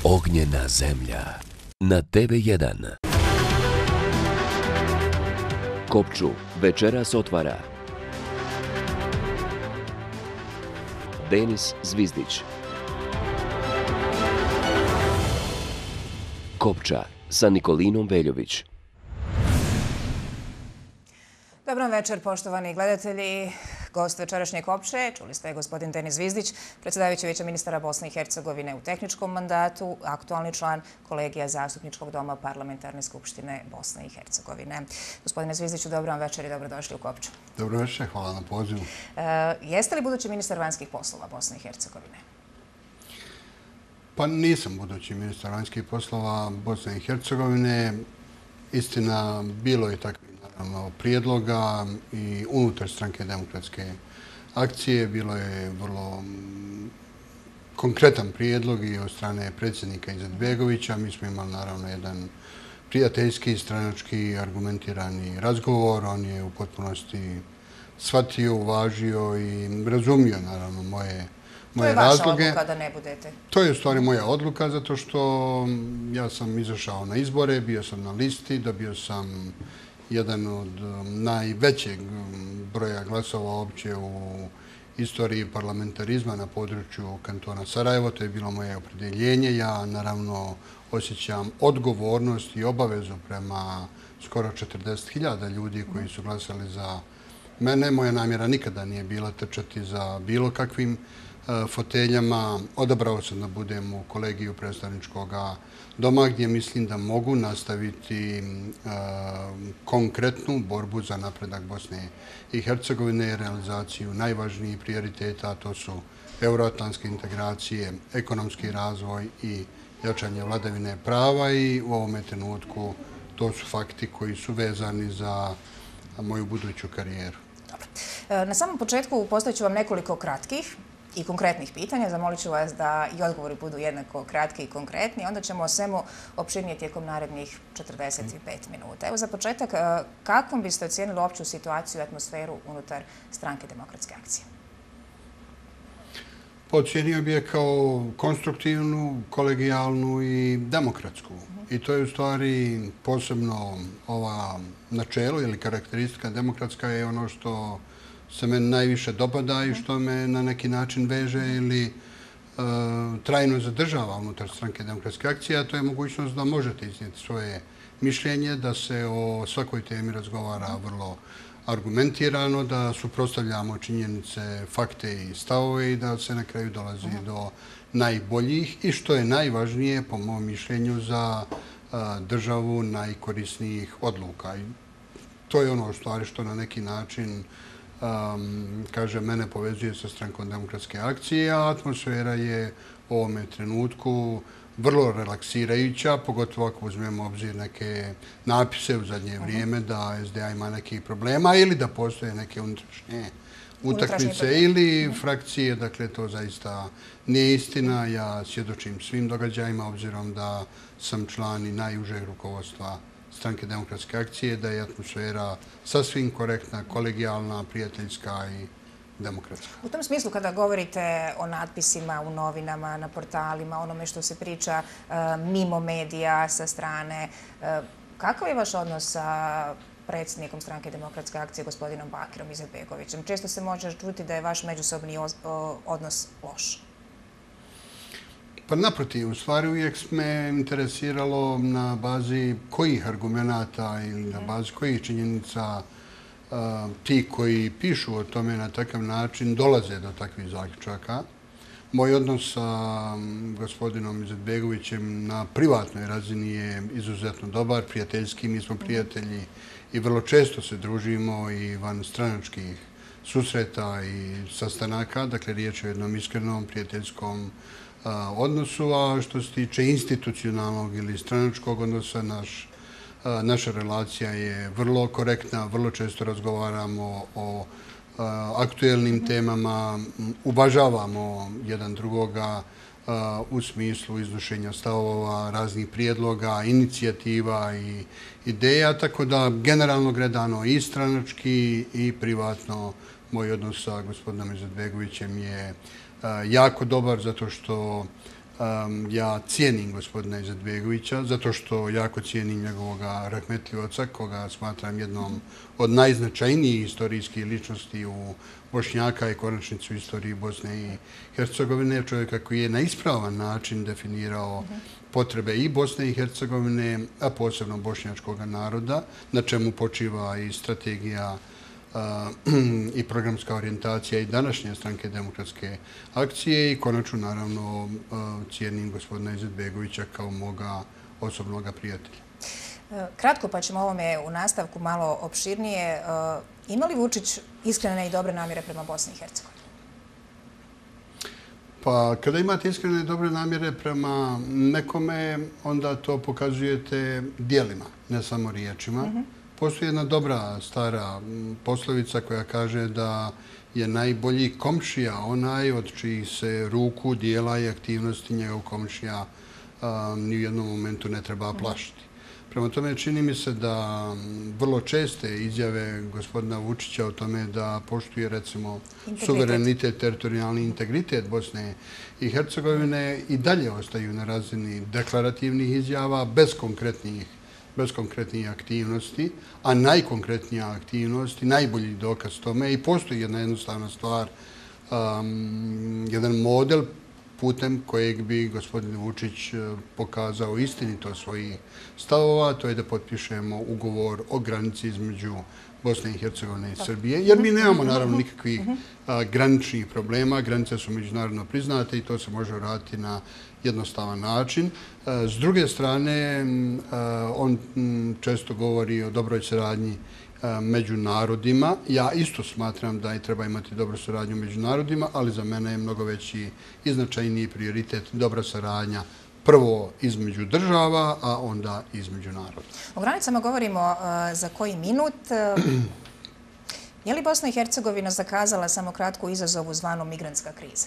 Ognjena zemlja na TV1. Kopču večeras otvara Denis Zvizdić. Kopča sa Nikolinom Veljović. Dobar večer, poštovani gledatelji. Gost večerašnje Kopče, čuli ste, gospodin Denis Zvizdić, predsjedavajući Vijeća ministara Bosne i Hercegovine u tehničkom mandatu, aktualni član kolegija Zastupničkog doma Parlamentarne skupštine Bosne i Hercegovine. Gospodine Zvizdiću, dobro vam večer i dobrodošli u Kopču. Dobro večer, hvala na pozivu. Jeste li budući ministar vanjskih poslova Bosne i Hercegovine? Pa nisam budući ministar vanjskih poslova Bosne i Hercegovine. Istina, bilo je takvih prijedloga i unutar stranke Demokratske akcije. Bilo je vrlo konkretan prijedlog i od strane predsjednika Izetbegovića. Mi smo imali naravno jedan prijateljski, stranački, argumentirani razgovor. On je u potpunosti shvatio, uvažio i razumio naravno moje razloge. To je vaša odluka da ne budete? To je u stvari moja odluka zato što ja sam izašao na izbore, bio sam na listi, dobio sam jedan od najvećeg broja glasova uopće u istoriji parlamentarizma na području kantona Sarajevo. To je bilo moje opredjeljenje. Ja naravno osjećam odgovornost i obavezu prema skoro 40.000 ljudi koji su glasali za mene. Moja namjera nikada nije bila trčati za bilo kakvim foteljama. Odabrao sam da budem u kolegiju predstavničkog doma gdje mislim da mogu nastaviti konkretnu borbu za napredak Bosne i Hercegovine, realizaciju najvažnijih prioriteta, a to su euroatlantske integracije, ekonomski razvoj i jačanje vladavine prava i u ovome trenutku to su fakti koji su vezani za moju buduću karijeru. Na samom početku postavit ću vam nekoliko kratkih i konkretnih pitanja. Zamolit ću vas da i odgovori budu jednako kratki i konkretni. Onda ćemo o svemu opširnije tijekom narednih 45 minuta. Evo za početak, kakvom biste ocijenili opću situaciju i atmosferu unutar stranke Demokratske akcije? Ocijenio bi je kao konstruktivnu, kolegijalnu i demokratsku. I to je u stvari posebno ova načelo ili karakteristika demokratska je ono što se meni najviše dopada i što me na neki način veže ili trajno zadržava unutar stranke Demokratske akcije, a to je mogućnost da možete iznijeti svoje mišljenje, da se o svakoj temi razgovara vrlo argumentirano, da suprotstavljamo činjenice, fakte i stavove i da se na kraju dolazi do najboljih i što je najvažnije, po mom mišljenju, za državu najkorisnijih odluka. I to je ono u stvari što na neki način kaže, mene povezuje sa strankom Demokratske akcije, a atmosfera je u ovome trenutku vrlo relaksirajuća, pogotovo ako uzmemo obzir neke napise u zadnje vrijeme da SDA ima nekih problema ili da postoje neke unutrašnje utakmice ili frakcije. Dakle, to zaista nije istina. Ja svjedočim svim događajima, obzirom da sam član i najužeg rukovodstva stranke Demokratske akcije, da je atmosfera sasvim korektna, kolegijalna, prijateljska i demokratska. U tom smislu, kada govorite o natpisima u novinama, na portalima, onome što se priča mimo medija sa strane, kakav je vaš odnos sa predsjednikom stranke Demokratske akcije, gospodinom Bakirom Izetbegovićem? Često se može čuti da je vaš međusobni odnos loš. Pa naprotiv, u stvari uvijek me interesiralo na bazi kojih argumenata ili na bazi kojih činjenica ti koji pišu o tome na takav način dolaze do takvih zaključaka. Moj odnos sa gospodinom Izetbegovićem na privatnoj razini je izuzetno dobar, prijateljski. Mi smo prijatelji i vrlo često se družimo i van stranačkih susreta i sastanaka. Dakle, riječ je o jednom iskrenom prijateljskom odnosu, a što se tiče institucionalnog ili stranačkog odnosa, naša relacija je vrlo korektna, vrlo često razgovaramo o aktuelnim temama, uvažavamo jedan drugoga u smislu iznošenja stavova, raznih prijedloga, inicijativa i ideja, tako da generalno gledano i stranački i privatno moj odnos sa gospodinom Izetbegovićem je jako dobar zato što Ja cijenim gospodina Izetbegovića zato što jako cijenim njegovog rahmetli oca, koga smatram jednom od najznačajnijih istorijskih ličnosti u Bošnjaka i konačnicu u istoriji Bosne i Hercegovine. Čovjeka koji je na ispravan način definirao potrebe i Bosne i Hercegovine, a posebno bošnjačkog naroda, na čemu počiva i strategija i programska orijentacija i današnje Stranke demokratske akcije i konačno, naravno, cijenim gospodina Izetbegovića kao moga osobnog prijatelja. Kratko, pa ćemo ovome u nastavku malo opširnije. Ima li Vučić iskrene i dobre namjere prema Bosni i Hercegovini? Pa, kada imate iskrene i dobre namjere prema nekome, onda to pokazujete dijelima, ne samo riječima. Postoji jedna dobra stara poslovica koja kaže da je najbolji komšija onaj od čijih se ruku, dijela i aktivnosti njegov komšija ni u jednom momentu ne treba plašiti. Prema tome, čini mi se da vrlo česte izjave gospodina Vučića o tome da poštuje, recimo, suverenitet, teritorijalni integritet Bosne i Hercegovine i dalje ostaju na razini deklarativnih izjava bez konkretnih aktivnosti, a najkonkretnija aktivnost i najbolji dokaz tome i postoji jedna jednostavna stvar, jedan model putem kojeg bi gospodin Vučić pokazao istinitost svojih stavova, to je da potpišemo ugovor o granici između Bosne i Hercegovine i Srbije, jer mi nemamo naravno nikakvih graničnih problema, granice su međunarodno priznate i to se može uraditi na jednostavan način. S druge strane, on često govori o dobroj saradnji među narodima. Ja isto smatram da treba imati dobru saradnju među narodima, ali za mene je mnogo veći i značajniji prioritet dobra saradnja prvo između država, a onda između naroda. O granicama govorimo za koji minut. Je li Bosna i Hercegovina zakazala samo kratku izazovu zvanu migrantska kriza?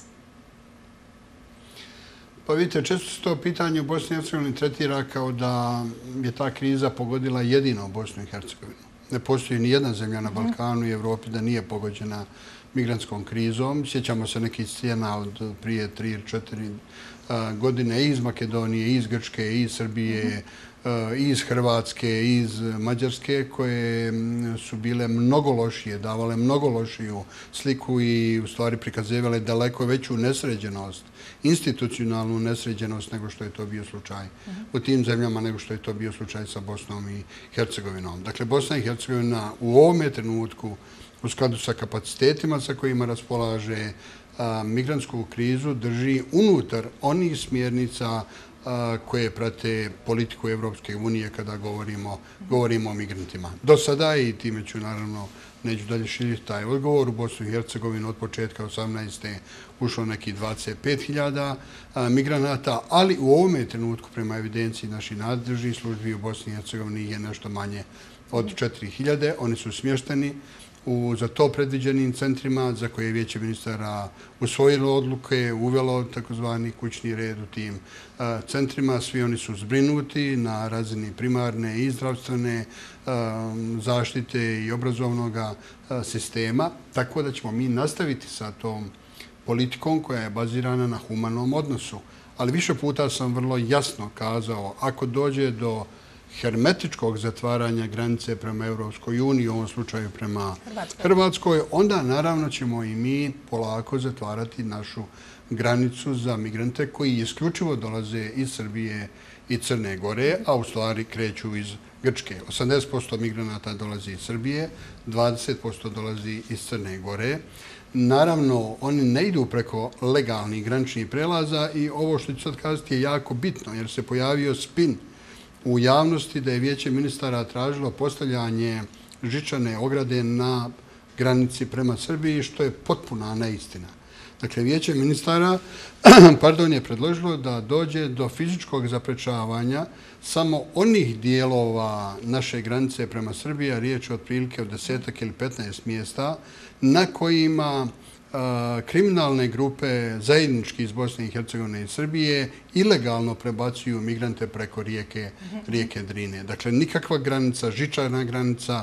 Pa vidite, često se to pitanje u Bosni i Hercegovini tretira kao da je ta kriza pogodila jedino Bosnu i Hercegovinu. Ne postoji ni jedna zemlja na Balkanu i Evropi da nije pogođena migrantskom krizom. Sjećamo se nekih scena od prije 3 ili 4 godine iz Makedonije, iz Grčke, iz Srbije, iz Hrvatske, iz Mađarske, koje su bile mnogo lošije, davale mnogo lošiju sliku i u stvari prikazivale daleko veću nesređenost, institucionalnu nesređenost nego što je to bio slučaj u tim zemljama, nego što je to bio slučaj sa Bosnom i Hercegovinom. Dakle, Bosna i Hercegovina u ovome trenutku, u skladu sa kapacitetima sa kojima raspolaže, migrantsku krizu drži unutar onih smjernica koje prate politiku Evropske unije kada govorimo o migrantima. Do sada, i time ću naravno neću dalje širiti taj odgovor, u Bosnu i Hercegovinu od početka 18. ušlo neki 25.000 migranata, ali u ovome trenutku prema evidenciji naših nadležnih službi u Bosni i Hercegovini je nešto manje od 4.000. Oni su smješteni u za to predviđenim centrima za koje je Vijeće ministara usvojilo odluke, uvelo takozvani kućni red u tim centrima. Svi oni su zbrinuti na razini primarne i zdravstvene zaštite i obrazovnog sistema, tako da ćemo mi nastaviti sa tom politikom koja je bazirana na humanom odnosu. Ali više puta sam vrlo jasno kazao, ako dođe do hermetičkog zatvaranja granice prema Evropskoj uniji, u ovom slučaju prema Hrvatskoj, onda naravno ćemo i mi polako zatvarati našu granicu za migrante koji isključivo dolaze iz Srbije i Crne Gore, a u stvari kreću iz Grčke. 80% migranata dolazi iz Srbije, 20% dolazi iz Crne Gore. Naravno, oni ne idu preko legalnih graničnih prelaza i ovo što ću sad kazati je jako bitno, jer se pojavio spin u javnosti da je Vijeće ministara tražilo postavljanje žičane ograde na granici prema Srbiji, što je potpuna neistina. Dakle, Vijeće ministara je predložilo da dođe do fizičkog zaprečavanja samo onih dijelova naše granice prema Srbiji, a riječ je otprilike od 10 ili 15 mjesta, na kojima kriminalne grupe zajednički iz Bosne i Hercegovine i Srbije ilegalno prebacuju migrante preko rijeke Drine. Dakle, nikakva granica, žičana granica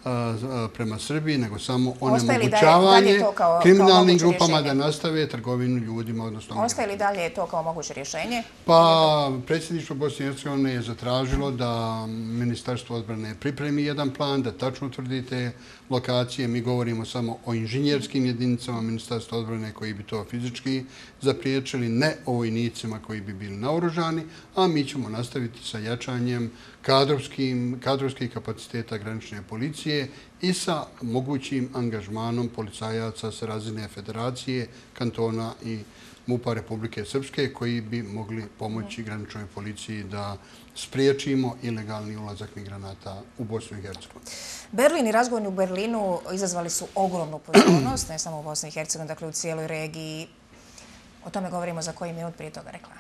prema Srbiji, nego samo Ostaje li dalje onemogućavanje to kao kriminalnim moguće grupama rješenje? da nastave trgovinu ljudima, odnosno Ostaje li dalje to kao moguće rješenje? Pa, predsjedništvo Bosne i Hercegovine je zatražilo da Ministarstvo odbrane pripremi jedan plan, da tačno utvrdite lokacije. Mi govorimo samo o inženjerskim jedinicama Ministarstva odbrane koji bi to fizički zapriječili, ne o vojnicima koji bi bili naoružani, a mi ćemo nastaviti sa jačanjem kadrovskih kapaciteta granične policije i sa mogućim angažmanom policajaca sa razine federacije, kantona i MUP-a Republike Srpske koji bi mogli pomoći graničnoj policiji da spriječimo ilegalni ulazak migranata u Bosnu i Hercegovinu. Berlin i razgovori u Berlinu izazvali su ogromnu pozornost, ne samo u Bosni i Hercegovini, dakle u cijeloj regiji. O tome govorimo za koji minut, prije toga reklame.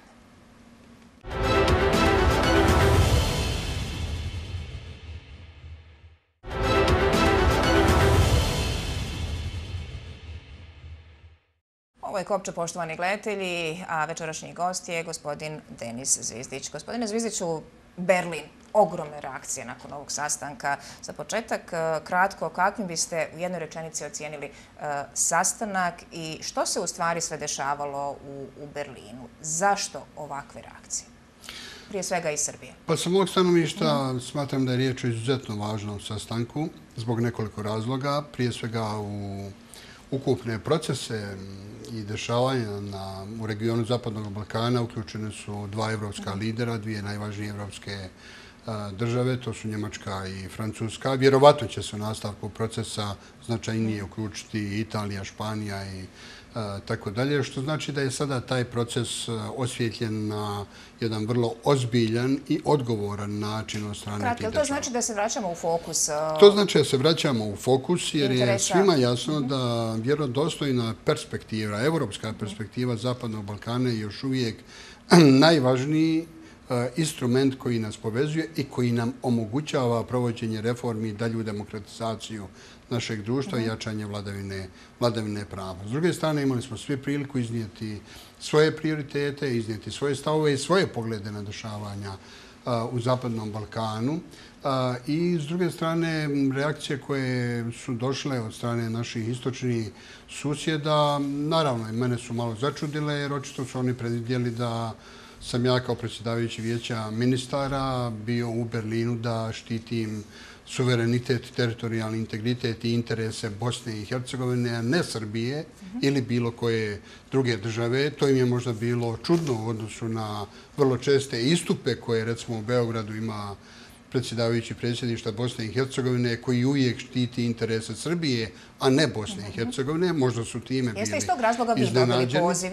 Ovo je Kopča, poštovani gledatelji, a večerašnji gost je gospodin Denis Zvizdić. Gospodine Zvizdiću, Berlin, ogromne reakcije nakon ovog sastanka. Za početak, kratko, kakvim biste u jednoj rečenici ocijenili sastanak i što se u stvari sve dešavalo u Berlinu? Zašto ovakve reakcije? Prije svega iz Srbije. Pa sa mog stanovišta smatram da je riječ o izuzetno važnom sastanku zbog nekoliko razloga. Prije svega u ukupne procese i dešavanja u regionu Zapadnog Balkana uključene su dva evropska lidera, dvije najvažnije evropske države, to su Njemačka i Francuska. Vjerovatno će se u nastavku procesa značajnije uključiti i Italija, Španija i tako dalje, što znači da je sada taj proces osvjetljen na jedan vrlo ozbiljan i odgovoran način od strane tih država. To znači da se vraćamo u fokus? To znači da se vraćamo u fokus jer je svima jasno da vjerodostojna perspektiva, evropska perspektiva Zapadnog Balkana je još uvijek najvažniji instrument koji nas povezuje i koji nam omogućava provođenje reformi i dalju demokratizaciju našeg društva i jačanje vladavine prava. S druge strane, imali smo svi priliku iznijeti svoje prioritete, iznijeti svoje stavove i svoje poglede na dešavanja u Zapadnom Balkanu. I s druge strane, reakcije koje su došle od strane naših istočnih susjeda, naravno, i mene su malo začudile jer očito su oni predvidjeli da sam ja kao predsjedavajući vijeća ministara bio u Berlinu da štitim suverenitet, teritorijalni integritet i interese Bosne i Hercegovine, a ne Srbije ili bilo koje druge države. To im je možda bilo čudno u odnosu na vrlo česte istupe koje recimo u Beogradu ima predsjedavajući predsjedništva Bosne i Hercegovine koji uvijek štiti interese Srbije, a ne Bosne i Hercegovine. Možda su time bili iznenađeni. Jeste iz tog razloga vi dobili poziv?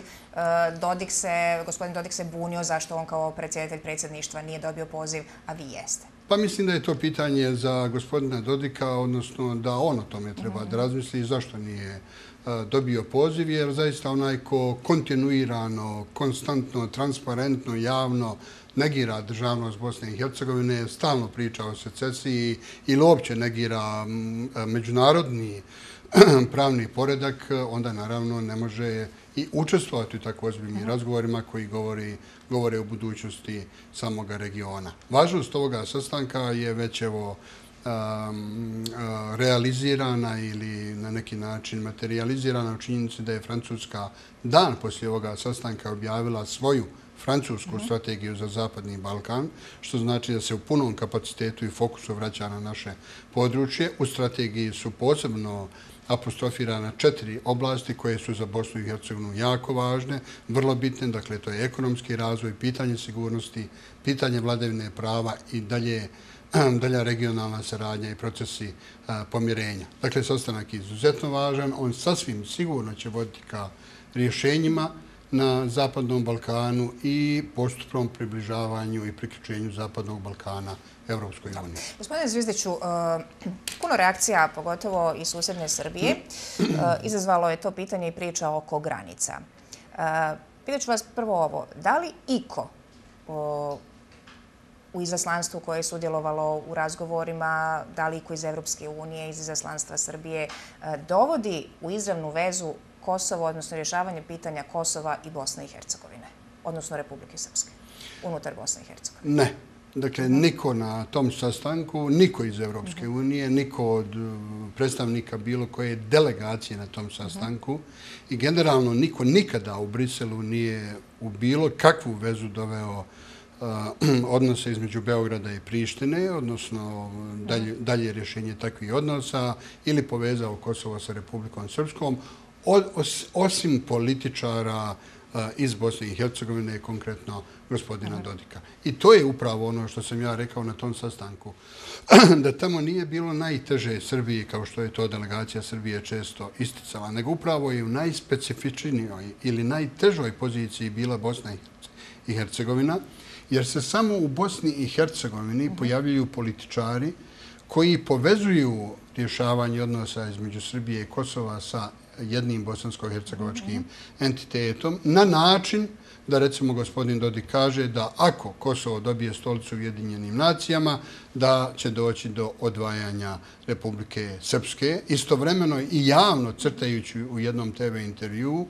Gospodin Dodik se bunio zašto on kao predsjedatelj predsjedništva nije dobio poziv, a vi jeste. Pa mislim da je to pitanje za gospodina Dodika, odnosno da on o tome treba da razmisli i zašto nije dobio poziv, jer zaista onaj ko kontinuirano, konstantno, transparentno, javno negira državnost Bosne i Hercegovine, stalno priča o secesiji ili uopće negira međunarodni pravni poredak, onda naravno ne može i učestvovati u tako ozbiljnim razgovorima koji govore o budućnosti samoga regiona. Važnost ovoga sastanka je već realizirana ili na neki način materializirana u činjenici da je Francuska dan poslije ovoga sastanka objavila svoju francusku strategiju za Zapadni Balkan, što znači da se u punom kapacitetu i fokusu vraća na naše područje. U strategiji su posebno apostrofirana 4 oblasti koje su za Bosnu i Hercegovinu jako važne, vrlo bitne. Dakle, to je ekonomski razvoj, pitanje sigurnosti, pitanje vladavine prava i dalja regionalna saradnja i procesi pomirenja. Dakle, sastanak je izuzetno važan. On sasvim sigurno će voditi ka rješenjima na Zapadnom Balkanu i postupnom približavanju i priključenju Zapadnog Balkana Evropskoj uniji. Gospodine Zvizdiću, puno reakcija, pogotovo iz susjedne Srbije, izazvalo je to pitanje i priča oko granica. Pitaću vas prvo ovo, da li iko u izaslanstvu koje je sudjelovalo u razgovorima, da li iko iz Evropske unije, iz izaslanstva Srbije, dovodi u izravnu vezu Kosovo, odnosno rješavanje pitanja Kosova i Bosne i Hercegovine, odnosno Republike Srpske, unutar Bosne i Hercegovine? Ne. Dakle, niko na tom sastanku, niko iz Europske unije, niko od predstavnika bilo koje delegacije na tom sastanku i generalno niko nikada u Briselu nije u bilo kakvu vezu doveo odnose između Beograda i Prištine, odnosno dalje rješenje takvih odnosa ili povezao Kosovo sa Republikom Srpskom, osim političara iz Bosne i Hercegovine, konkretno gospodina Dodika. I to je upravo ono što sam ja rekao na tom sastanku. Da tamo nije bilo najteže Srbiji, kao što je to delegacija Srbije često isticala, nego upravo je u najspecifičnijoj ili najtežoj poziciji bila Bosna i Hercegovina, jer se samo u Bosni i Hercegovini pojavljuju političari koji povezuju rješavanje odnosa između Srbije i Kosova sa jednim bosansko-hercegovačkim entitetom na način da, recimo, gospodin Dodik kaže da ako Kosovo dobije stolicu u Ujedinjenim nacijama, da će doći do odvajanja Republike Srpske. Istovremeno i javno crtajući u jednom TV intervjuu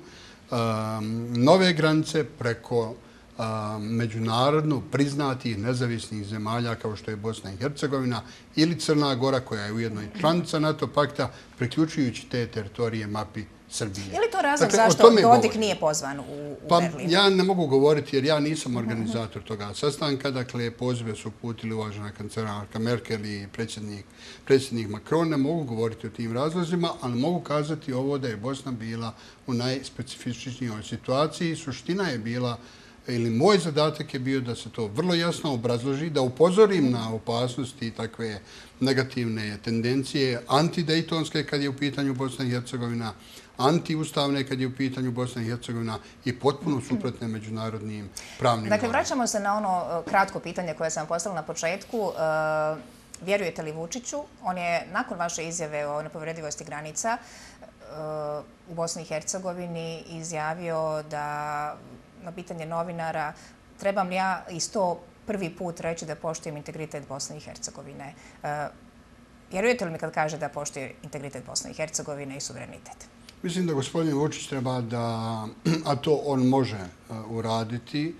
nove granice preko međunarodno priznatih nezavisnih zemalja kao što je Bosna i Hercegovina ili Crna Gora, koja je ujedno i članica NATO pakta, priključujući te teritorije mapi Srbije. Je li to razlog zašto Dodik nije pozvan u Berlin? Ja ne mogu govoriti jer ja nisam organizator toga sastanka. Dakle, pozive su uputili uvažena kancelarka Merkel i predsjednik Macron. Ne mogu govoriti o tim razlozima, ali mogu kazati ovo da je Bosna bila u najspecifičnijoj situaciji. Suština je bila, ili moj zadatak je bio da se to vrlo jasno obrazloži, da upozorim na opasnosti takve negativne tendencije, antidejtonske kad je u pitanju Bosna i Hercegovina, antiustavne kad je u pitanju Bosna i Hercegovina i potpuno suprotne međunarodnim pravnim normama. Dakle, vraćamo se na ono kratko pitanje koje sam postavila na početku. Vjerujete li Vučiću? On je nakon vaše izjave o nepovredivosti granica u Bosni i Hercegovini izjavio da na pitanje novinara trebam li ja isto prvi put reći da poštujem integritet Bosne i Hercegovine. Vjerujete li mi kad kaže da poštuje integritet Bosne i Hercegovine i suverenitet? Mislim da gospodin Vučić treba da, a to on može uraditi,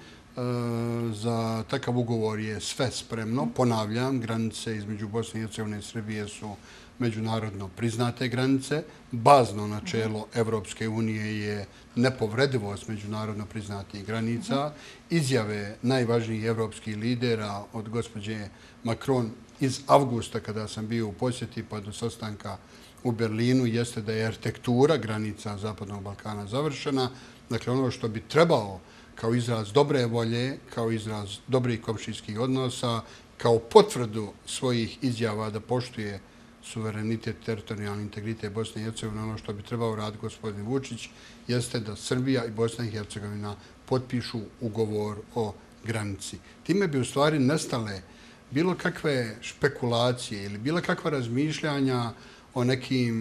za takav ugovor je sve spremno. Ponavljam, granice između Bosne i Hercegovine i Srbije su međunarodno priznate granice. Bazno načelo Evropske unije je nepovredivost međunarodno priznatih granica. Izjave najvažnijih evropskih lidera od gospođe Macron iz avgusta, kada sam bio u posjeti pa do sastanka u Berlinu, jeste da je arhitektura granica Zapadnog Balkana završena. Dakle, ono što bi trebao kao izraz dobre volje, kao izraz dobrih komšijskih odnosa, kao potvrdu svojih izjava da poštuje suverenitet, teritorijalni integritet Bosne i Hercegovine, ono što bi trebao raditi gospodin Vučić, jeste da Srbija i Bosna i Hercegovina potpišu ugovor o granici. Time bi u stvari nestale bilo kakve špekulacije ili bilo kakva razmišljanja o nekim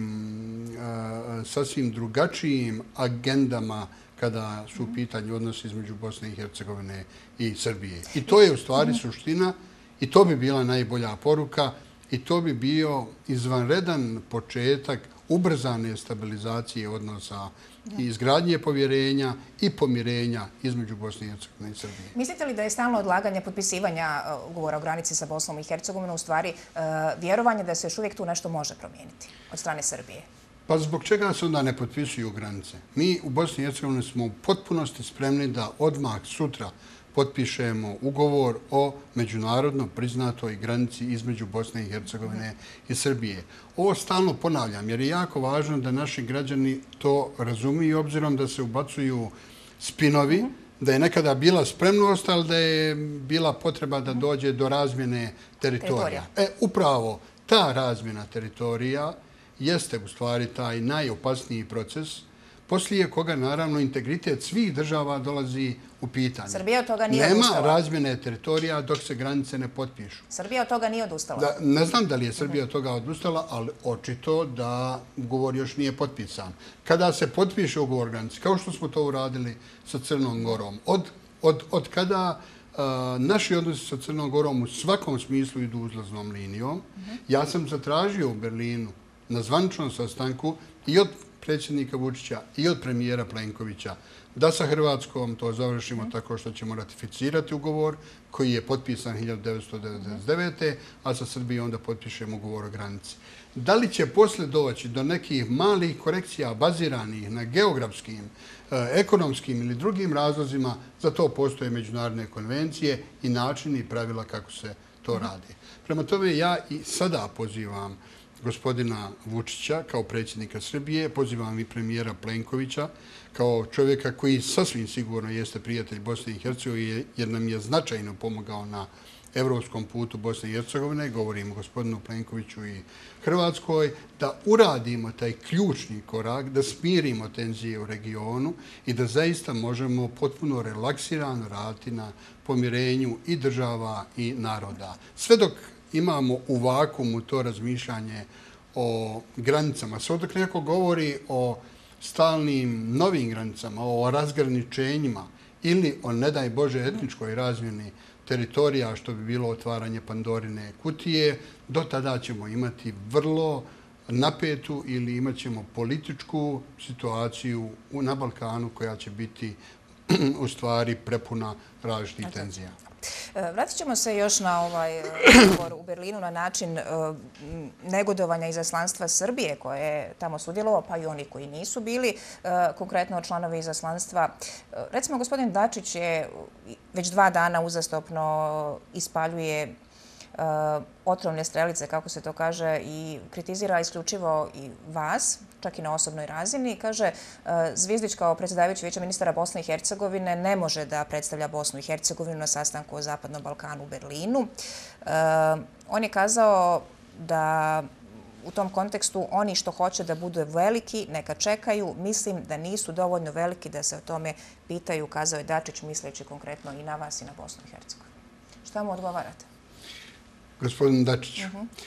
sasvim drugačijim agendama kada su u pitanju odnosi između Bosne i Hercegovine i Srbije. I to je u stvari suština i to bi bila najbolja poruka i to bi bio izvanredan početak ubrzane stabilizacije odnosa i izgradnje povjerenja i pomirenja između Bosne i Hercegovine i Srbije. Mislite li da je stalno odlaganje potpisivanja ugovora o granici sa Bosnom i Hercegovinom u stvari vjerovanje da se još uvijek tu nešto može promijeniti od strane Srbije? Pa zbog čega se onda ne potpisuju granice? Mi u Bosni i Hercegovini smo u potpunosti spremni da odmah sutra potpišemo ugovor o međunarodno priznatoj granici između Bosne i Hercegovine i Srbije. Ovo stalno ponavljam jer je jako važno da naši građani to razumiju, obzirom da se ubacuju spinovi, da je nekada bila spremnost, ali da je bila potreba da dođe do razmjene teritorija. Upravo ta razmjena teritorija jeste u stvari taj najopasniji proces, poslije koga naravno integritet svih država dolazi u pitanje. Srbija od toga nije odustala. Nema razmjene teritorija dok se granice ne potpišu. Srbija od toga nije odustala. Ne znam da li je Srbija od toga odustala, ali očito da ugovor još nije potpisan. Kada se potpiše ugovor granice, kao što smo to uradili sa Crnom Gorom, od kada naši odnosi sa Crnom Gorom u svakom smislu idu uzlaznom linijom, ja sam zatražio u Berlinu na zvaničnom sastanku i od predsjednika Vučića i od premijera Plenkovića da sa Hrvatskom to završimo tako što ćemo ratificirati ugovor koji je potpisan 1999. a sa Srbijom onda potpišemo ugovor o granici. Da li će posle doći do nekih malih korekcija baziranih na geografskim, ekonomskim ili drugim razlozima, za to postoje međunarodne konvencije i načini i pravila kako se to radi. Prema tome ja i sada pozivam gospodina Vučića kao predsjednika Srbije, pozivam i premijera Plenkovića kao čovjeka koji sasvim sigurno jeste prijatelj Bosne i Hercegovine jer nam je značajno pomogao na evropskom putu Bosne i Hercegovine, govorim o gospodinu Plenkoviću i Hrvatskoj, da uradimo taj ključni korak, da smirimo tenzije u regionu i da zaista možemo potpuno relaksirano raditi na pomirenju i država i naroda. Sve dok imamo u vakumu to razmišljanje o granicama, sve dok neko govori o stalnim novim granicama, o razgraničenjima ili o, ne daj Bože, etničkoj razmjeni teritorija, što bi bilo otvaranje Pandorine kutije, do tada ćemo imati vrlo napetu ili imat ćemo političku situaciju na Balkanu koja će biti u stvari prepuna različitih tenzija. Vratit ćemo se još na ovaj razgovor u Berlinu na način negodovanja izaslanstva Srbije koje je tamo sudjelovao, pa i oni koji nisu bili, konkretno članovi izaslanstva. Recimo, gospodin Dačić je već 2 dana uzastopno ispaljuje otrovne strelice, kako se to kaže, i kritizira isključivo i vas, čak i na osobnoj razini. Kaže, Zvizdić kao predsjedavajući Vijeća ministara Bosne i Hercegovine ne može da predstavlja Bosnu i Hercegovinu na sastanku o Zapadnom Balkanu u Berlinu. On je kazao da u tom kontekstu oni što hoće da budu veliki, neka čekaju. Mislim da nisu dovoljno veliki da se o tome pitaju, kazao je Dačić, misleći konkretno i na vas i na Bosnu i Hercegovinu. Šta mu odgovarate? Gospodin Dačić.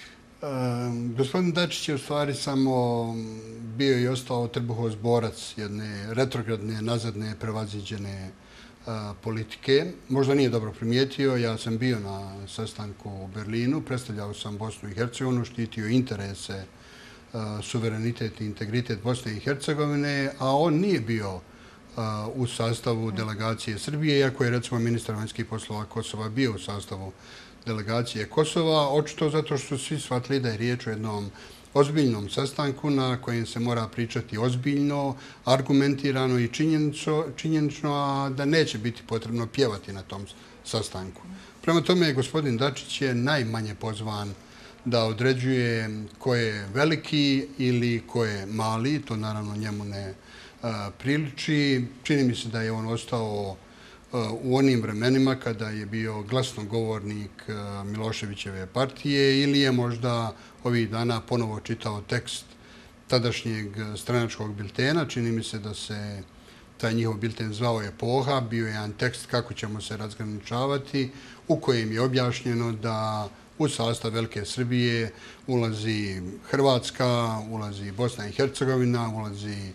Gospodin Dačić je u stvari samo bio i ostao trbuhozborac jedne retrogradne, nazadne, prevaziđene politike. Možda nije dobro primijetio, ja sam bio na sastanku u Berlinu, predstavljao sam Bosnu i Hercegovinu, štitio interese, suverenitet i integritet Bosne i Hercegovine, a on nije bio u sastavu delegacije Srbije, iako je recimo ministar vanjskih poslova Kosova bio u sastavu delegacije Kosova, očito zato što su svi shvatili da je riječ o jednom ozbiljnom sastanku na kojem se mora pričati ozbiljno, argumentirano i činjenično, a da neće biti potrebno pjevati na tom sastanku. Prema tome, gospodin Dačić je najmanje pozvan da određuje ko je veliki ili ko je mali, to naravno njemu ne priliči. Čini mi se da je on ostao u onim vremenima kada je bio glasnogovornik Miloševićeve partije ili je možda ovih dana ponovo čitao tekst tadašnjeg stranačkog biltena. Čini mi se da se taj njihov bilten zvao Epoha. Bio je jedan tekst kako ćemo se razgraničavati u kojem je objašnjeno da u sastav Velike Srbije ulazi Hrvatska, ulazi Bosna i Hercegovina, ulazi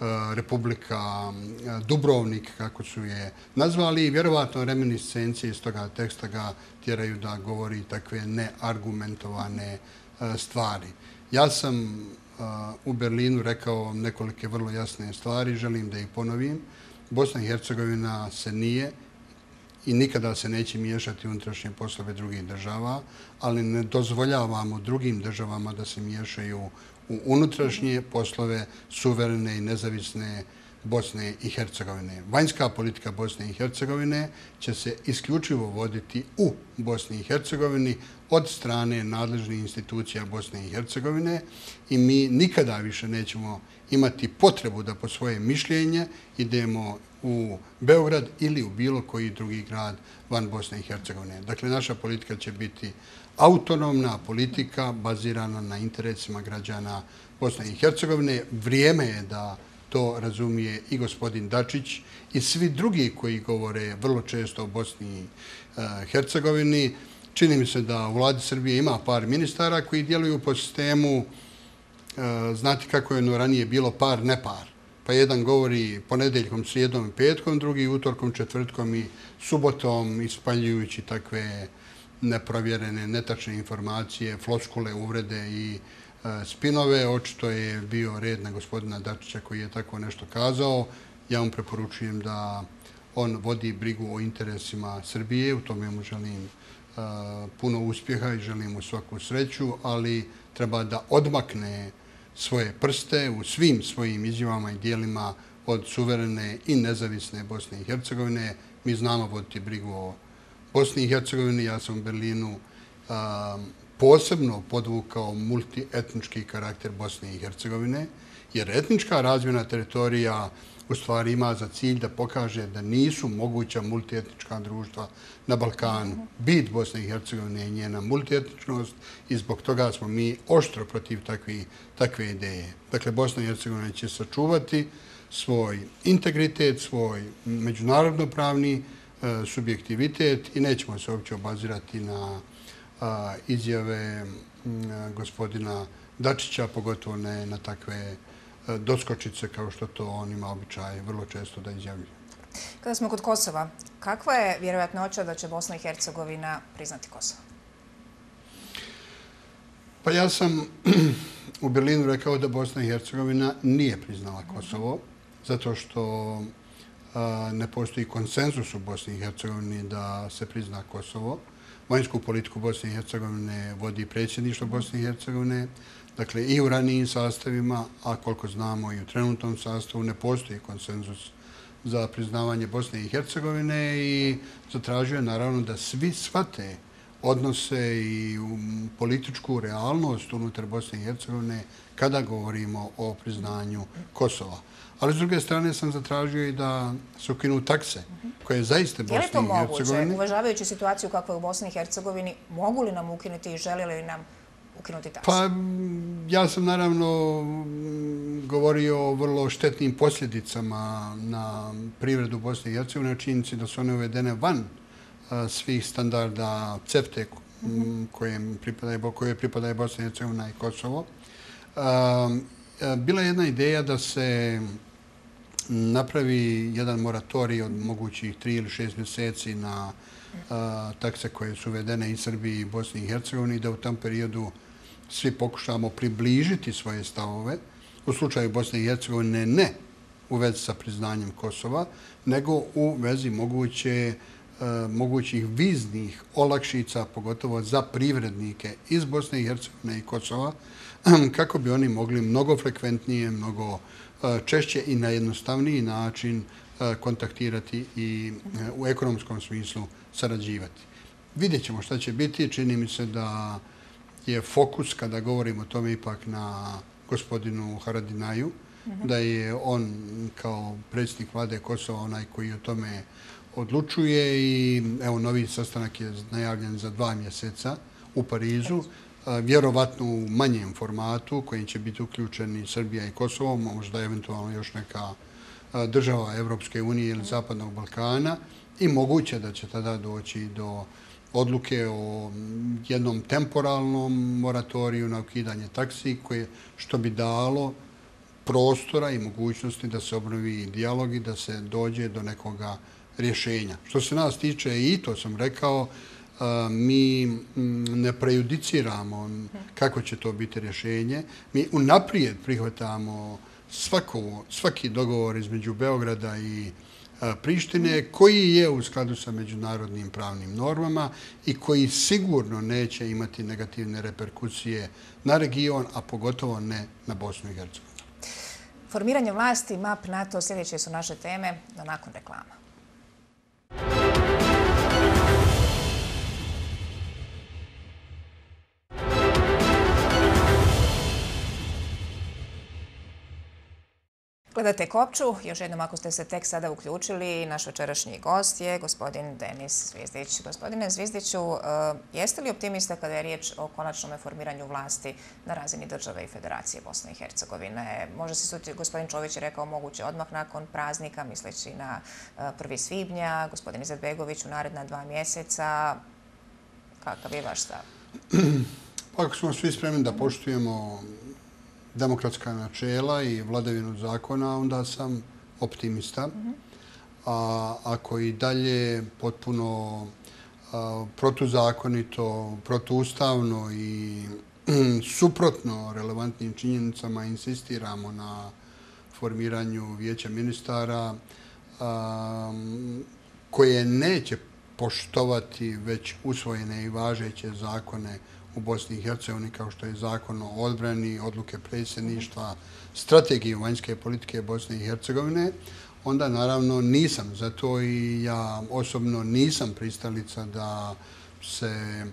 Republika Dubrovnik, kako su je nazvali, i vjerovatno reminiscencije iz toga teksta ga tjeraju da govori takve neargumentovane stvari. Ja sam u Berlinu rekao nekolike vrlo jasne stvari, želim da ih ponovim. Bosna i Hercegovina se nije i nikada se neće miješati u unutrašnje poslove drugih država, ali ne dozvoljavamo drugim državama da se miješaju u unutrašnje poslove suverene i nezavisne Bosne i Hercegovine. Vanjska politika Bosne i Hercegovine će se isključivo voditi u Bosni i Hercegovini od strane nadležnih institucija Bosne i Hercegovine i mi nikada više nećemo imati potrebu da po svoje mišljenje idemo u Beograd ili u bilo koji drugi grad van Bosne i Hercegovine. Dakle, naša politika će biti autonomna politika bazirana na interesima građana Bosne i Hercegovine. Vrijeme je da to razumije i gospodin Dačić i svi drugi koji govore vrlo često o Bosni i Hercegovini. Čini mi se da u vladi Srbije ima par ministara koji djeluju po sistemu, znate kako je ono ranije bilo, par, ne par. Pa jedan govori ponedeljkom, srijedom i petkom, drugi utorkom, četvrtkom i subotom, ispaljujući takve neprovjerene, netačne informacije, floskule, uvrede i spinove. Očito je bio red na gospodina Dačića koji je tako nešto kazao. Ja mu preporučujem da on vodi brigu o interesima Srbije. U tome mu želim puno uspjeha i želim mu svaku sreću, ali treba da odmakne svoje prste u svim svojim izjavama i dijelima od suverene i nezavisne Bosne i Hercegovine. Mi znamo voditi brigu o Bosni i Hercegovini. Ja sam u Berlinu posebno podvukao multietnički karakter Bosne i Hercegovine, jer etnička razmjena teritorija u stvari ima za cilj da pokaže da nisu moguća multietnička društva na Balkanu. Bit Bosne i Hercegovine je njena multietničnost i zbog toga smo mi oštro protiv takve ideje. Dakle, Bosna i Hercegovina će sačuvati svoj integritet, svoj međunarodno-pravni subjektivitet i nećemo se uopće obazirati na izjave gospodina Dačića, pogotovo ne na takve doskočice kao što to on ima običaj vrlo često da izjavljuje. Kada smo kod Kosova, kakva je vjerojatnoća da će Bosna i Hercegovina priznati Kosovo? Pa ja sam u Berlinu rekao da Bosna i Hercegovina nije priznala Kosovo, zato što ne postoji konsenzus u Bosni i Hercegovini da se prizna Kosovo. Vanjsku politiku Bosne i Hercegovine vodi predsjedništvo Bosne i Hercegovine. Dakle, i u ranijim sastavima, a koliko znamo i u trenutnom sastavu, ne postoji konsenzus za priznavanje Bosne i Hercegovine i zatražio je naravno da svi shvate odnose i političku realnost unutar Bosne i Hercegovine kada govorimo o priznanju Kosova. Ali s druge strane sam zatražio i da se ukinu takse koje zaista Bosni i Hercegovini... Je li to moguće, uvažavajući situaciju kakva je u Bosni i Hercegovini, mogu li nam ukinuti i želi li nam ukinuti takse? Pa ja sam naravno govorio o vrlo štetnim posljedicama na privredu Bosne i Hercegovine, činjenici da su one uvedene van svih standarda CEFTA koje pripadaju Bosna i Hercegovina i Kosovo. Bila je jedna ideja da se napravi jedan moratorij od mogućih 3 ili 6 mjeseci na takse koje su uvedene i Srbiji i Bosni i Hercegovini, da u tom periodu svi pokušamo približiti svoje stavove. U slučaju Bosne i Hercegovine ne u vezi sa priznanjem Kosova, nego u vezi mogućih viznih olakšica, pogotovo za privrednike iz Bosne i Hercegovine i Kosova, kako bi oni mogli mnogo frekventnije, mnogo češće i na jednostavniji način kontaktirati i u ekonomskom smislu sarađivati. Vidjet ćemo šta će biti. Čini mi se da je fokus, kada govorimo o tome, ipak na gospodinu Haradinaju, da je on kao predsjednik vlade Kosova onaj koji o tome odlučuje i evo novi sastanak je najavljen za 2 mjeseca u Parizu, vjerovatno u manjem formatu kojim će biti uključeni Srbija i Kosovo, možda eventualno još neka država Evropske unije ili Zapadnog Balkana i moguće da će tada doći do odluke o jednom temporalnom moratoriju na ukidanje taksi, što bi dalo prostora i mogućnosti da se obnovi dijalog i da se dođe do nekoga rješenja. Što se nas tiče, i to sam rekao, mi ne prejudiciramo kako će to biti rješenje. Mi unaprijed prihvatamo svaki dogovor između Beograda i Prištine koji je u skladu sa međunarodnim pravnim normama i koji sigurno neće imati negativne reperkusije na region, a pogotovo ne na Bosnu i Hercegovinu. Formiranje vlasti, MAP, NATO, sljedeće su naše teme, no nakon reklama. Gledate Kopču, još jednom ako ste se tek sada uključili, naš večerašnji gost je gospodin Denis Zvizdić. Gospodine Zvizdiću, jeste li optimista kada je riječ o konačnom formiranju vlasti na razini države i Federacije Bosne i Hercegovine? Može se suti, gospodin Čović je rekao moguće odmah nakon praznika, misleći na 1. svibnja, gospodin Izetbegović u naredna 2 mjeseca. Kakav je vaš stav? Pa ako smo svi spremni da poštujemo demokratska načela i vladavinu zakona, onda sam optimista. A ako i dalje potpuno protuzakonito, protuustavno i suprotno relevantnim činjenicama insistiramo na formiranju vijeća ministara koje neće poštovati već usvojene i važeće zakone u Bosni i Hercegovini, kao što je zakon o odbrani, odluke predsjedništva, strategiju vanjske politike Bosne i Hercegovine, onda naravno nisam za to i ja osobno nisam pristalica da se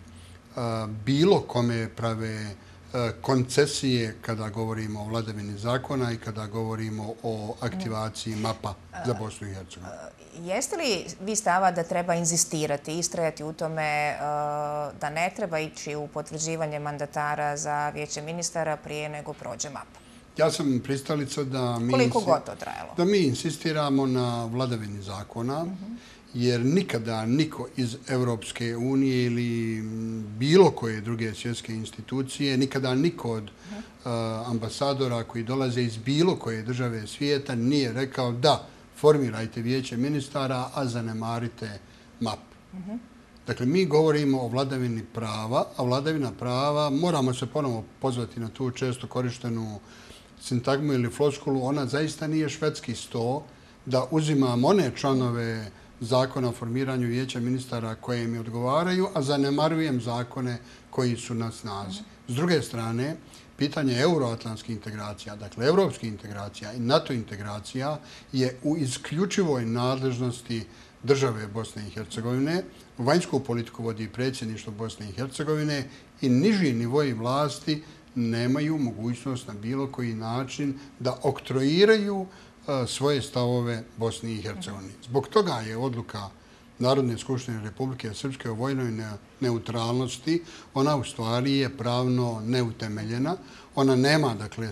bilo kome prave koncesije kada govorimo o vladavini zakona i kada govorimo o aktivaciji mapa za Bosnu i Hercegovinu. Jeste li vi stava da treba inzistirati, istrajati u tome da ne treba ići u potvrđivanje mandatara za vijeće ministara prije nego prođe mapa? Ja sam pristalica da koliko god to trajalo? Da mi insistiramo na vladavini zakona, jer nikada niko iz Europske unije ili bilo koje druge svjetske institucije, nikada niko od ambasadora koji dolaze iz bilo koje države svijeta nije rekao da formirajte vijeće ministara, a zanemarite MAP. Dakle, mi govorimo o vladavini prava, a vladavina prava, moramo se ponovo pozvati na tu često korištenu sintagmu ili floskulu, ona zaista nije švedski sto, da uzimamo one članove zakona o formiranju vijeća ministara koje mi odgovaraju, a zanemarujem zakone koji su na snazi. S druge strane, pitanje euroatlantskih integracija, dakle evropskih integracija i NATO integracija je u isključivoj nadležnosti države Bosne i Hercegovine. Vanjsku politiku vodi predsjedništvo Bosne i Hercegovine i niži nivoji vlasti nemaju mogućnost na bilo koji način da oktroiraju svoje stavove Bosni i Hercegovini. Zbog toga je odluka Narodne skupštine Republike Srpske o vojnoj neutralnosti, ona u stvari je pravno neutemeljena. Ona nema, dakle,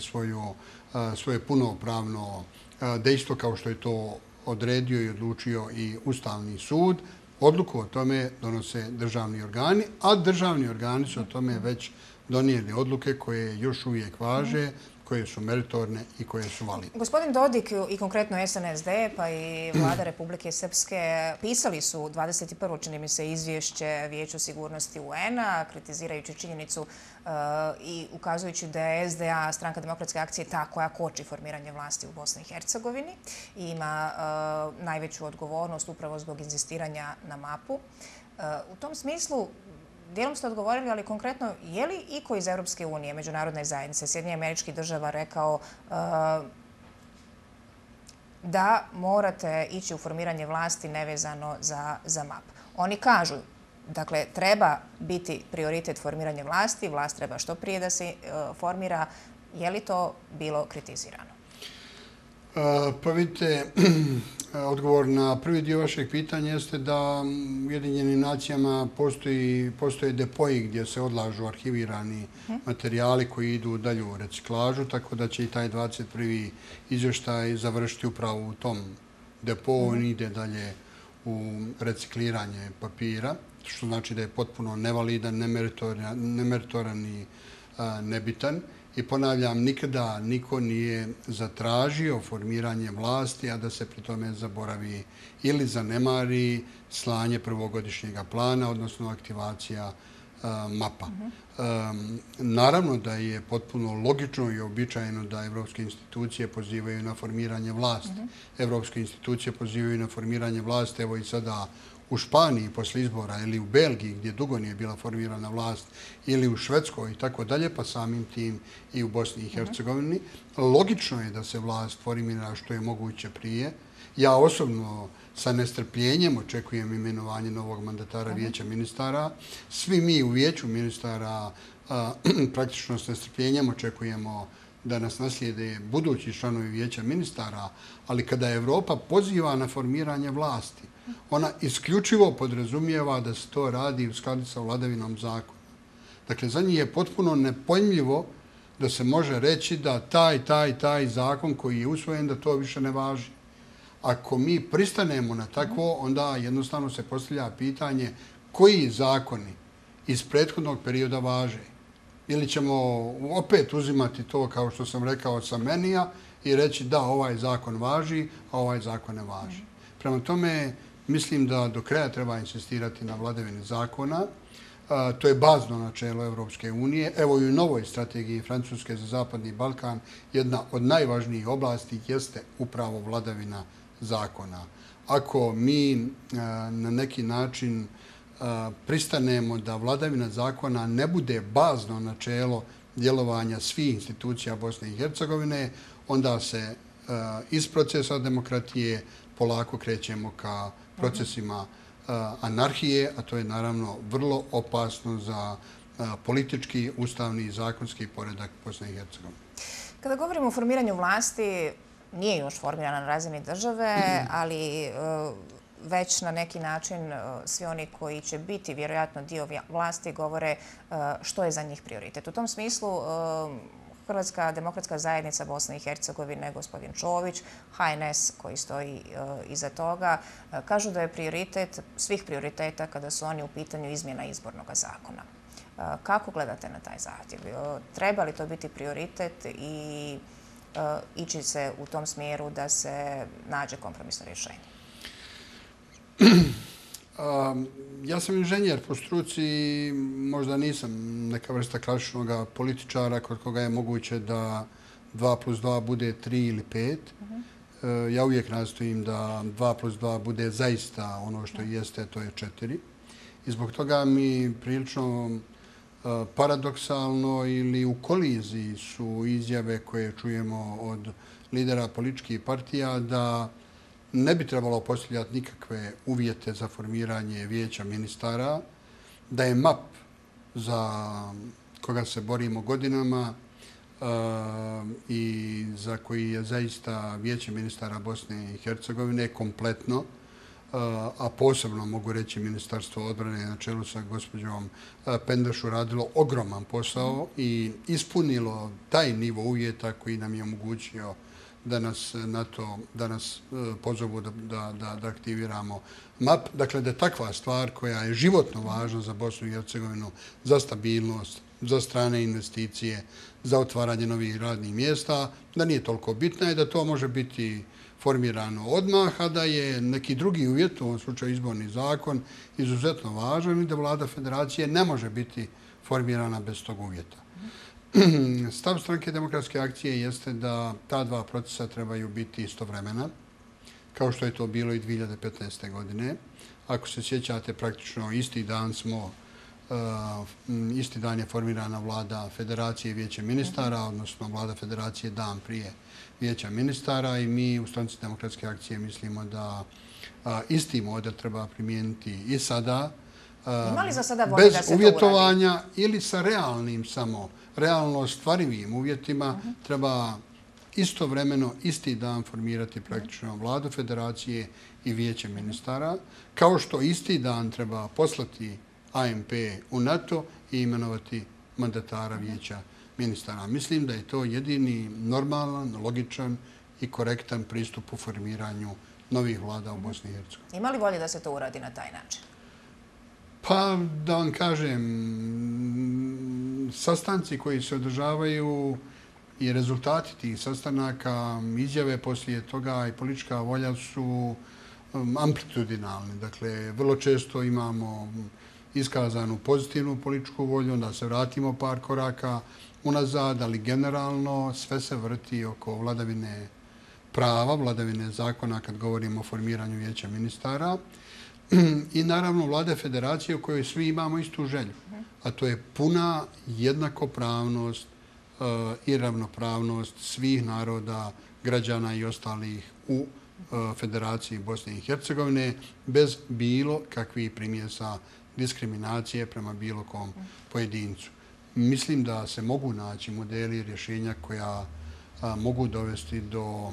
svoje punopravno dejstvo kao što je to odredio i odlučio i Ustavni sud. Odluku o tome donose državni organi, a državni organi su o tome već donijeli odluke koje još uvijek važe, koje su meritorne i koje su validne. Gospodin Dodik i konkretno SNSD pa i vlada Republike Srpske pisali su 21. čini mi se izvješće Vijeću sigurnosti UN-a, kritizirajući činjenicu i ukazujući da je SDA, Stranka demokratske akcije, ta koja koči formiranje vlasti u Bosni i Hercegovini i ima najveću odgovornost upravo zbog inzistiranja na mapu. U tom smislu, dijelom ste odgovorili, ali konkretno, je li iko iz Europske unije, međunarodne zajednice, Sjedinjenih Američkih Država rekao da morate ići u formiranje vlasti nevezano za MAP? Oni kažu, dakle, treba biti prioritet formiranje vlasti, vlast treba što prije da se formira. Je li to bilo kritizirano? Pa vidite, odgovor na prvi dio vašeg pitanja jeste da u Ujedinjenim nacijama postoje depoji gdje se odlažu arhivirani materijali koji idu u dalju reciklažu, tako da će i taj 21. izvještaj završiti upravo u tom depoju. On ide dalje u recikliranje papira, što znači da je potpuno nevalidan, nemeritoran i nebitan. I ponavljam, nikada niko nije zatražio formiranje vlasti, a da se pri tome zaboravi ili zanemari slanje prvogodišnjeg plana, odnosno aktivacija mapa. Naravno da je potpuno logično i običajno da evropske institucije pozivaju na formiranje vlasti. Evropske institucije pozivaju na formiranje vlasti, evo i sada u Španiji posle izbora ili u Belgiji gdje dugo nije bila formirana vlast ili u Švedskoj i tako dalje, pa samim tim i u Bosni i Hercegovini. Logično je da se vlast formira što je moguće prije. Ja osobno sa nestrpljenjem očekujem imenovanje novog mandatara vijeća ministara. Svi mi u vijeću ministara praktično s nestrpljenjem očekujemo da nas naslijede budući članovi vijeća ministara, ali kada Evropa poziva na formiranje vlasti, ona isključivo podrazumijeva da se to radi u skladu sa vladavinom zakona. Dakle, za njih je potpuno nepojmljivo da se može reći da taj zakon koji je usvojen, da to više ne važi. Ako mi pristanemo na takvo, onda jednostavno se postavlja pitanje koji zakoni iz prethodnog perioda važe. Ili ćemo opet uzimati to, kao što sam rekao, sa menija i reći da ovaj zakon važi, a ovaj zakon ne važi. Prema tome, mislim da do kraja treba insistirati na vladavini zakona. To je bazno načelo Evropske unije. Evo i u novoj strategiji Francuske za Zapadni Balkan jedna od najvažnijih oblasti jeste upravo vladavina zakona. Ako mi na neki način pristanemo da vladavina zakona ne bude bazno načelo djelovanja svih institucija Bosne i Hercegovine, onda se iz procesa demokratije polako krećemo ka procesima anarhije, a to je naravno vrlo opasno za politički, ustavni i zakonski poredak Bosne i Hercegovine. Kada govorimo o formiranju vlasti, nije još formirana na razini države, ali već na neki način svi oni koji će biti vjerojatno dio vlasti govore što je za njih prioritet. U tom smislu Hrvatska demokratska zajednica Bosne i Hercegovine, gospodin Čović, HNS koji stoji iza toga, kažu da je prioritet svih prioriteta kada su oni u pitanju izmjena izbornog zakona. Kako gledate na taj zahtjev? Treba li to biti prioritet i ići se u tom smjeru da se nađe kompromisno rješenje? Ja sam inženjer po struci, možda nisam neka vrsta klasičnog političara kod koga je moguće da 2+2 bude 3 ili 5. Ja uvijek nastojim da 2+2 bude zaista ono što jeste, to je 4. I zbog toga mi prilično paradoksalno ili u koliziji su izjave koje čujemo od lidera političkih partija da ne bi trebalo postavljati nikakve uvjete za formiranje vijeća ministara, da je MAP za koga se borimo godinama i za koji je zaista vijeće ministara Bosne i Hercegovine kompletno, a posebno mogu reći Ministarstvo odbrane na čelu sa gospođom Pendašu radilo ogroman posao i ispunilo taj nivo uvjeta koji nam je omogućio da nas pozovu da aktiviramo MAP. Dakle, da je takva stvar koja je životno važna za Bosnu i Hercegovinu, za stabilnost, za strane investicije, za otvaranje novih radnih mjesta, da nije toliko bitna i da to može biti formirano odmah, a da je neki drugi uvjet, u ovom slučaju izborni zakon, izuzetno važan i da vlada federacije ne može biti formirana bez tog uvjeta. Stav Stranke demokratske akcije jeste da ta dva procesa trebaju biti istovremena, kao što je to bilo i 2015. godine. Ako se sjećate, praktično isti dan je formirana vlada Federacije i Vijeće ministara, odnosno vlada Federacije dan prije Vijeća ministara i mi u Stranci demokratske akcije mislimo da isti model treba primijeniti i sada, bez uvjetovanja ili sa realno ostvarivim uvjetima, treba istovremeno, isti dan formirati praktično vladu Federacije i Vijeće ministara, kao što isti dan treba poslati AMP u NATO i imenovati mandatara Vijeća ministara. Mislim da je to jedini normalan, logičan i korektan pristup u formiranju novih vlada u Bosni i Hercegovini. Ima li volje da se to uradi na taj način? Pa, da vam kažem, sastanci koji se održavaju i rezultati tih sastanaka, izjave poslije toga i politička volja su amplitudinalni. Dakle, vrlo često imamo iskazanu pozitivnu političku volju, onda se vratimo par koraka unazad, ali generalno sve se vrti oko vladavine prava, vladavine zakona kad govorimo o formiranju vijeća ministara i naravno vlade federacije u kojoj svi imamo istu želju, a to je puna jednakopravnost i ravnopravnost svih naroda, građana i ostalih u Federaciji Bosne i Hercegovine bez bilo kakvih primjesa diskriminacije prema bilo kom pojedincu. Mislim da se mogu naći modeli rješenja koja mogu dovesti do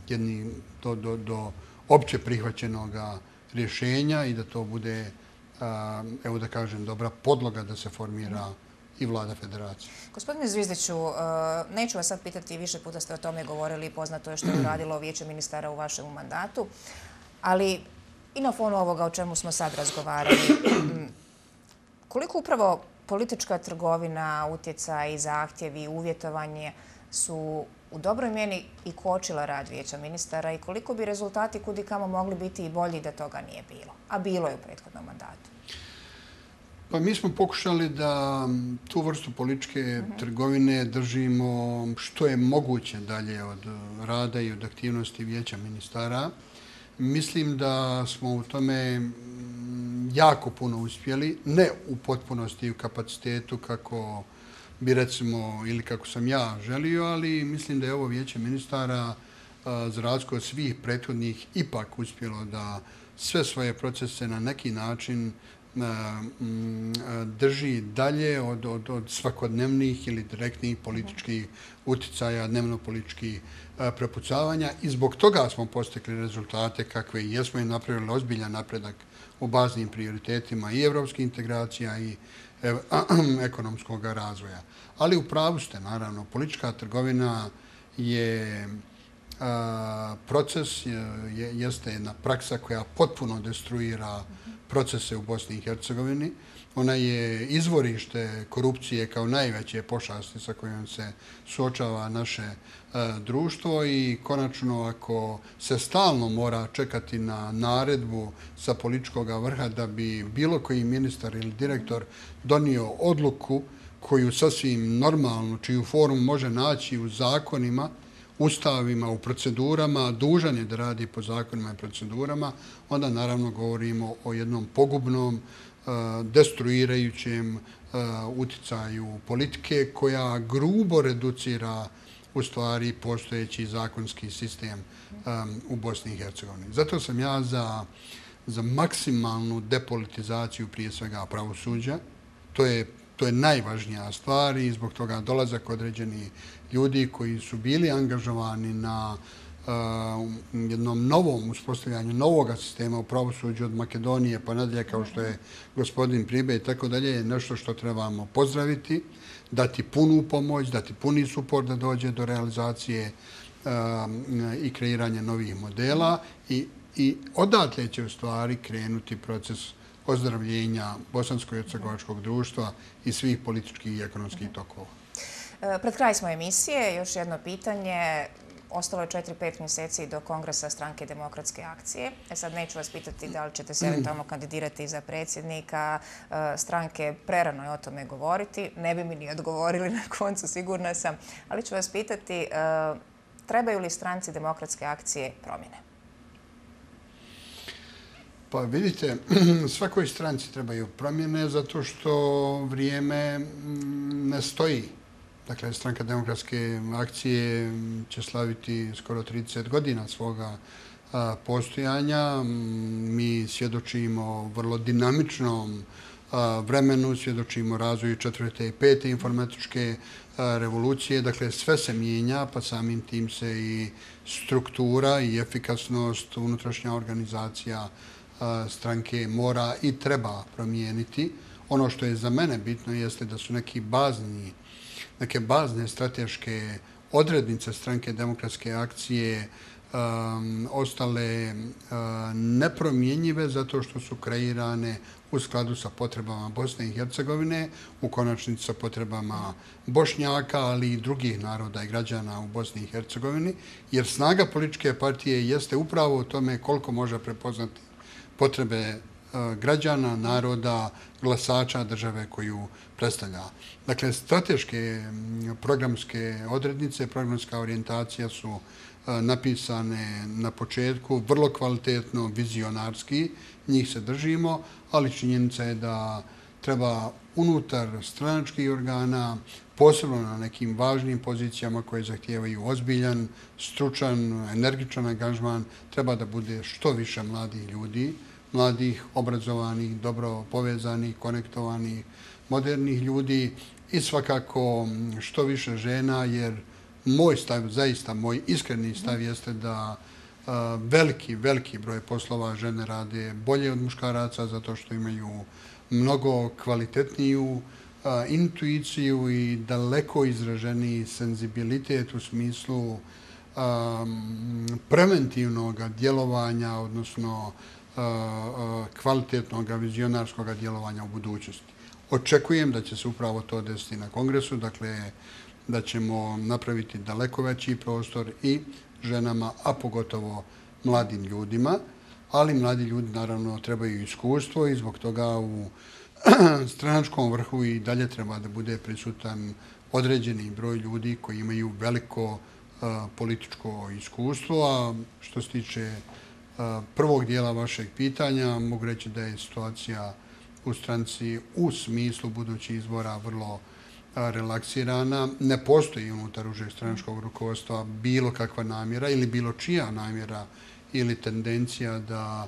opće prihvaćenog rješenja i da to bude, evo da kažem, dobra podloga da se formira i vlada federacije. Gospodine Zvizdiću, neću vas sad pitati, više puta ste o tome govorili, poznato je što je uradilo Vijeće ministara u vašem mandatu, ali i na fonu ovoga o čemu smo sad razgovarali, koliko upravo politička trgovina, utjecaj, zahtjevi, uvjetovanje su u dobroj mjeri i kočila rad Vijeća ministara i koliko bi rezultati kudikamo mogli biti i bolji da toga nije bilo, a bilo je u prethodnom mandatu? Pa mi smo pokušali da tu vrstu političke trgovine držimo što je moguće dalje od rada i od aktivnosti Vijeća ministara. Mislim da smo u tome jako puno uspjeli, ne u potpunosti i u kapacitetu kako bi recimo ili kako sam ja želio, ali mislim da je ovo Vijeće ministara za razliku od svih prethodnih ipak uspjelo da sve svoje procese na neki način drži dalje od svakodnevnih ili direktnih političkih uticaja, dnevno-političkih prepucavanja i zbog toga smo postigli rezultate kakve i jesmo i napravili ozbiljan napredak u baznim prioritetima i evropskih integracija i ekonomskog razvoja. Ali u pravu ste, naravno, politička trgovina je proces, jeste jedna praksa koja potpuno destruira procese u Bosni i Hercegovini. Ona je izvorište korupcije kao najveće pošasti sa kojom se suočava naše društvo i konačno ako se stalno mora čekati na naredbu sa političkog vrha da bi bilo koji ministar ili direktor donio odluku koju sasvim normalno, čiju formu može naći u zakonima, ustavima, u procedurama, dužan je da radi po zakonima i procedurama, onda naravno govorimo o jednom pogubnom, destruirajućem uticaju politike koja grubo reducira u stvari postojeći zakonski sistem u Bosni i Hercegovini. Zato sam ja za maksimalnu depolitizaciju prije svega pravosuđa. To je najvažnija stvar i zbog toga dolazak određenih ljudi koji su bili angažovani na jednom novom uspostavljanju novog sistema u pravosuđu od Makedonije pa nadalje kao što je gospodin Pribe i tako dalje je nešto što trebamo pozdraviti, dati punu pomoć, dati puni suport da dođe do realizacije i kreiranja novih modela i odatle će u stvari krenuti proces ozdravljenja bosansko-hercegovačkog društva i svih političkih i ekonomskih tokova. Pred kraj smo emisije. Još jedno pitanje. Ostalo je 4-5 mjeseci do Kongresa Stranke demokratske akcije. Sad neću vas pitati da li ćete se eventualno kandidirati za predsjednika stranke. Prerano je o tome govoriti. Ne bi mi ni odgovorili na koncu, sigurna sam. Ali ću vas pitati, trebaju li stranci demokratske akcije promjene? Pa vidite, svakoj stranci trebaju promjene zato što vrijeme ne stoji. Dakle, Stranka demokratske akcije će slaviti skoro 30 godina svoga postojanja. Mi svjedočimo vrlo dinamičnom vremenu, svjedočimo razvoju 4. i 5. informatičke revolucije. Dakle, sve se mijenja, pa samim tim se i struktura i efikasnost, unutrašnja organizacija stranke mora i treba promijeniti. Ono što je za mene bitno jeste da su neke bazne strateške odrednice Stranke demokratske akcije ostale nepromjenjive zato što su kreirane u skladu sa potrebama Bosne i Hercegovine, u konačnici sa potrebama Bošnjaka, ali i drugih naroda i građana u Bosni i Hercegovini, jer snaga političke partije jeste upravo u tome koliko može prepoznati potrebe građana, naroda, glasača države koju predstavlja. Dakle, strateške programske odrednice, programska orijentacija su napisane na početku vrlo kvalitetno, vizionarski, njih se držimo, ali činjenica je da treba unutar stranačkih organa, posebno na nekim važnim pozicijama koje zahtijevaju ozbiljan, stručan, energičan angažman, treba da bude što više mladih ljudi, mladih, obrazovanih, dobro povezanih, konektovanih, modernih ljudi i svakako što više žena, jer moj stav, zaista moj iskreni stav jeste da veliki broj poslova žene rade bolje od muškaraca zato što imaju mnogo kvalitetniju intuiciju i daleko izraženiji senzibilitet u smislu preventivnog djelovanja, odnosno kvalitetnog vizionarskog djelovanja u budućnosti. Očekujem da će se upravo to desiti na kongresu, dakle da ćemo napraviti daleko veći prostor i ženama, a pogotovo mladim ljudima, ali mladi ljudi naravno trebaju iskustvo i zbog toga u stranačkom vrhu i dalje treba da bude prisutan određeni broj ljudi koji imaju veliko političko iskustvo, a što se tiče prvog dijela vašeg pitanja, mogu reći da je situacija u stranci u smislu budućih izbora vrlo relaksirana. Ne postoji unutar užeg stranačkog rukovodstva bilo kakva namjera ili bilo čija namjera ili tendencija da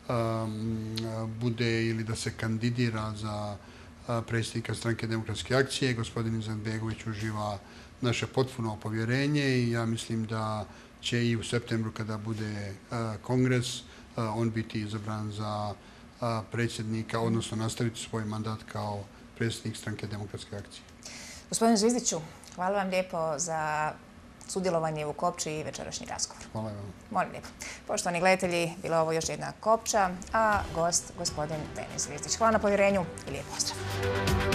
bude ili da se kandidira za predsjednika Stranke demokratske akcije. Gospodin Izetbegović uživa naše potpuno povjerenje i ja mislim da će i u septembru kada bude kongres on biti izabran za predsjednika, odnosno nastaviti svoj mandat kao predsjednik Stranke demokratske akcije. Gospodine Zvizdiću, hvala vam lijepo za sudjelovanje u Kopči i večerašnji razgovor. Hvala vam. Molim lijepo. Poštovani gledatelji, bila je ovo još jedna Kopča, a gost gospodin Denis Zvizdić. Hvala na povjerenju i lijep pozdrav.